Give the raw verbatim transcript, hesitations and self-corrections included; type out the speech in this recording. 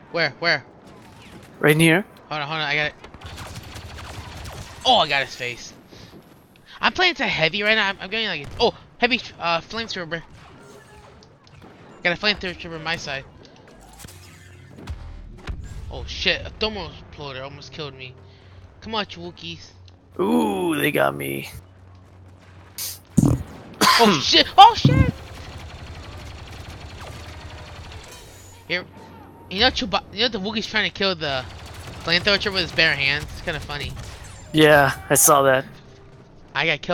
Where? Where? Right in here. Hold on, hold on. I got it. Oh, I got his face. I'm playing to heavy right now. I'm, I'm getting like oh heavy uh flamethrower. Got a flamethrower on my side. Oh shit! A thermal exploder almost killed me. Come on, you Wookiees. Ooh, they got me. Oh shit! Oh shit! Here, you know Chuba you know the Wookiee's trying to kill the flamethrower with his bare hands. It's kind of funny. Yeah, I saw that. I got killed.